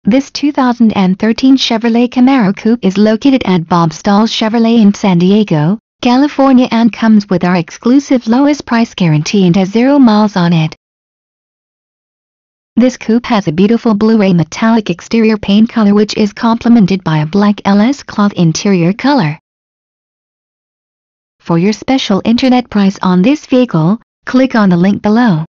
This 2013 Chevrolet Camaro Coupe is located at Bob Stahl's Chevrolet in San Diego, California and comes with our exclusive lowest price guarantee and has 0 miles on it. This coupe has a beautiful blue-ray metallic exterior paint color which is complemented by a black LS cloth interior color. For your special internet price on this vehicle, click on the link below.